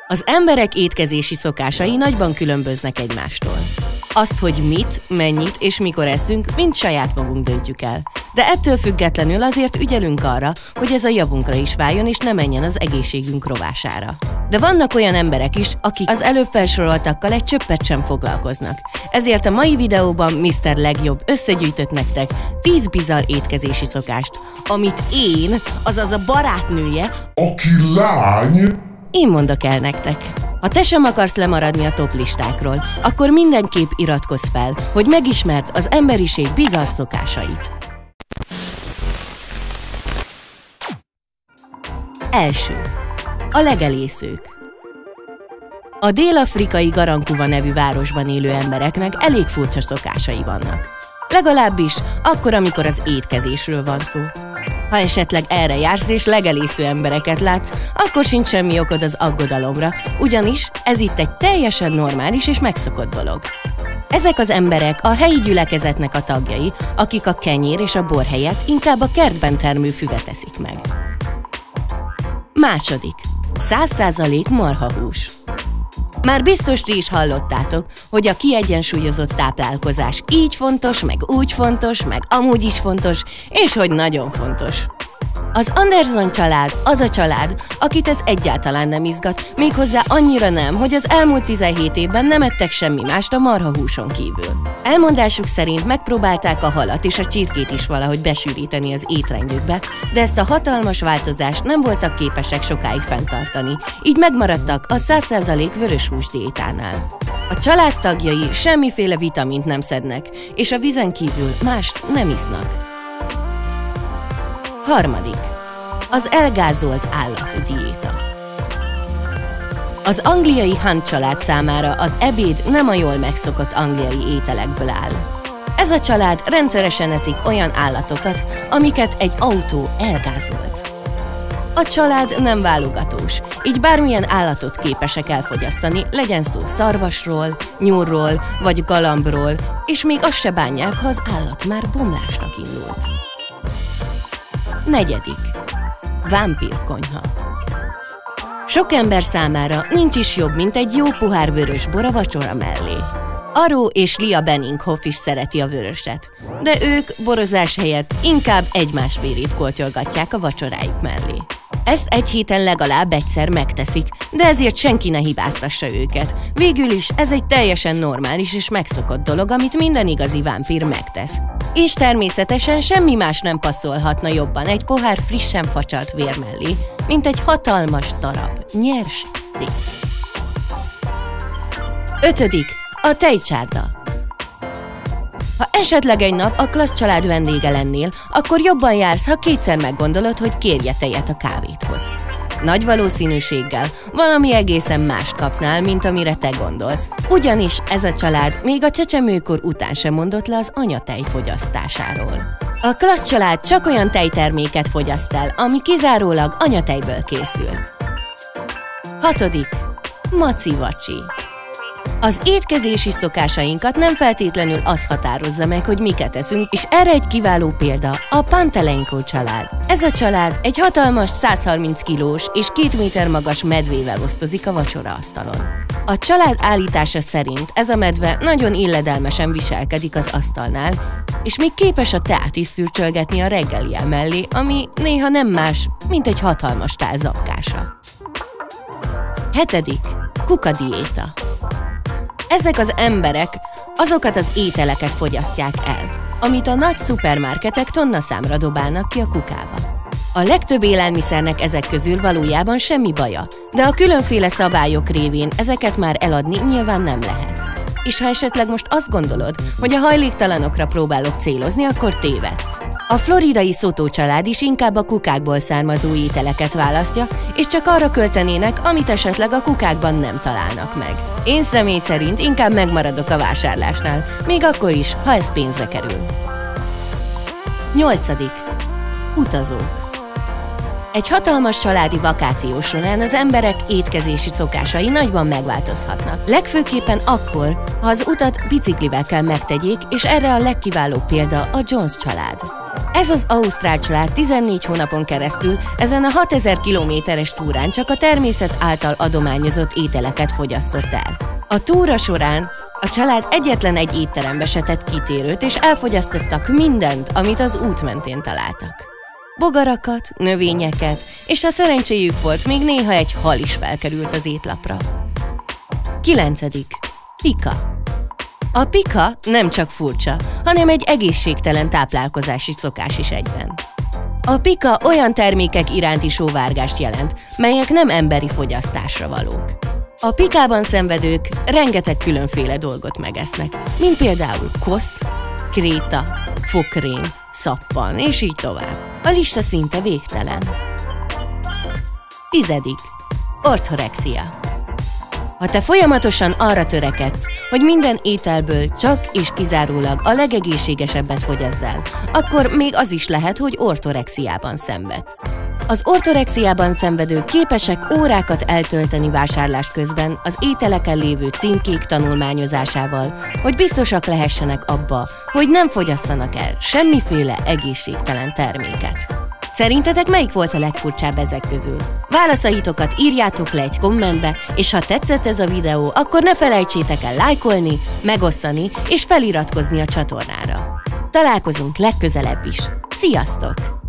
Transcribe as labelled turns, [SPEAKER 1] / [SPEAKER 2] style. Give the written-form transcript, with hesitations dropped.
[SPEAKER 1] Az emberek étkezési szokásai nagyban különböznek egymástól. Azt, hogy mit, mennyit és mikor eszünk, mind saját magunk döntjük el. De ettől függetlenül azért ügyelünk arra, hogy ez a javunkra is váljon és ne menjen az egészségünk rovására. De vannak olyan emberek is, akik az előbb felsoroltakkal egy csöppet sem foglalkoznak. Ezért a mai videóban Mr. Legjobb összegyűjtött nektek 10 bizarr étkezési szokást, amit én, azaz a barátnője,
[SPEAKER 2] aki lány,
[SPEAKER 1] én mondok el nektek. Ha te sem akarsz lemaradni a top listákról, akkor mindenképp iratkozz fel, hogy megismerd az emberiség bizarr szokásait. Első. A legelészők. A dél-afrikai Garankuva nevű városban élő embereknek elég furcsa szokásai vannak. Legalábbis akkor, amikor az étkezésről van szó. Ha esetleg erre jársz és legelésző embereket látsz, akkor sincs semmi okod az aggodalomra, ugyanis ez itt egy teljesen normális és megszokott dolog. Ezek az emberek a helyi gyülekezetnek a tagjai, akik a kenyér és a bor helyett inkább a kertben termő füvet eszik meg. Második. 100% marhahús. Már biztos ti is hallottátok, hogy a kiegyensúlyozott táplálkozás így fontos, meg úgy fontos, meg amúgy is fontos, és hogy nagyon fontos. Az Anderson család az a család, akit ez egyáltalán nem izgat, méghozzá annyira nem, hogy az elmúlt 17 évben nem ettek semmi mást a marhahúson kívül. Elmondásuk szerint megpróbálták a halat és a csirkét is valahogy besűríteni az étrendjükbe, de ezt a hatalmas változást nem voltak képesek sokáig fenntartani, így megmaradtak a 100% vöröshús diétánál. A család tagjai semmiféle vitamint nem szednek, és a vízen kívül mást nem isznak. Harmadik. Az elgázolt állatdiéta. Az angliai Hunt család számára az ebéd nem a jól megszokott angliai ételekből áll. Ez a család rendszeresen eszik olyan állatokat, amiket egy autó elgázolt. A család nem válogatós, így bármilyen állatot képesek elfogyasztani, legyen szó szarvasról, nyúlról vagy galambról, és még azt se bánják, ha az állat már bomlásnak indult. Negyedik. Vámpírkonyha. Sok ember számára nincs is jobb, mint egy jó pohár vörös bor a vacsora mellé. Aró és Lia Benninghoff is szereti a vöröset, de ők borozás helyett inkább egymás vérét kortyolgatják a vacsorájuk mellé. Ezt egy héten legalább egyszer megteszik, de ezért senki ne hibáztassa őket. Végül is ez egy teljesen normális és megszokott dolog, amit minden igazi vámpír megtesz. És természetesen semmi más nem passzolhatna jobban egy pohár frissen facsart vér mellé, mint egy hatalmas darab nyers szték. Ötödik. A tejcsárda. Ha esetleg egy nap a klassz család vendége lennél, akkor jobban jársz, ha kétszer meggondolod, hogy kérje tejet a kávéthoz. Nagy valószínűséggel valami egészen mást kapnál, mint amire te gondolsz. Ugyanis ez a család még a csecsemőkor után sem mondott le az anyatej fogyasztásáról. A klassz család csak olyan tejterméket fogyaszt el, ami kizárólag anyatejből készült. Hatodik. Maci-vacsi. Az étkezési szokásainkat nem feltétlenül az határozza meg, hogy miket eszünk, és erre egy kiváló példa a Pantelenko család. Ez a család egy hatalmas 130 kilós és 2 méter magas medvével osztozik a vacsoraasztalon. A család állítása szerint ez a medve nagyon illedelmesen viselkedik az asztalnál, és még képes a teát is szürcsölgetni a reggelie mellé, ami néha nem más, mint egy hatalmas tál zapkása. Hetedik. Kukadiéta. Ezek az emberek azokat az ételeket fogyasztják el, amit a nagy szupermarketek tonnaszámra dobálnak ki a kukába. A legtöbb élelmiszernek ezek közül valójában semmi baja, de a különféle szabályok révén ezeket már eladni nyilván nem lehet. És ha esetleg most azt gondolod, hogy a hajléktalanokra próbálok célozni, akkor tévedsz. A floridai Soto család is inkább a kukákból származó ételeket választja, és csak arra költenének, amit esetleg a kukákban nem találnak meg. Én személy szerint inkább megmaradok a vásárlásnál, még akkor is, ha ez pénzbe kerül. 8. Utazók. Egy hatalmas családi vakáció során az emberek étkezési szokásai nagyban megváltozhatnak. Legfőképpen akkor, ha az utat biciklivel kell megtegyék, és erre a legkiválóbb példa a Jones család. Ez az ausztrál család 14 hónapon keresztül ezen a 6000 kilométeres túrán csak a természet által adományozott ételeket fogyasztott el. A túra során a család egyetlen egy étterembe se tett kitérőt, és elfogyasztottak mindent, amit az út mentén találtak. Bogarakat, növényeket, és ha szerencséjük volt, még néha egy hal is felkerült az étlapra. 9. Pika. A pika nem csak furcsa, hanem egy egészségtelen táplálkozási szokás is egyben. A pika olyan termékek iránti sóvárgást jelent, melyek nem emberi fogyasztásra valók. A pikában szenvedők rengeteg különféle dolgot megesznek, mint például kosz, kréta, fokrém, szappan, és így tovább. A lista szinte végtelen. 10. Orthorexia. Ha te folyamatosan arra törekedsz, hogy minden ételből csak és kizárólag a legegészségesebbet fogyaszd el, akkor még az is lehet, hogy ortorexiában szenvedsz. Az ortorexiában szenvedők képesek órákat eltölteni vásárlás közben az ételeken lévő címkék tanulmányozásával, hogy biztosak lehessenek abba, hogy nem fogyasszanak el semmiféle egészségtelen terméket. Szerintetek melyik volt a legfurcsább ezek közül? Válaszaitokat írjátok le egy kommentbe, és ha tetszett ez a videó, akkor ne felejtsétek el lájkolni, megosztani és feliratkozni a csatornára. Találkozunk legközelebb is. Sziasztok!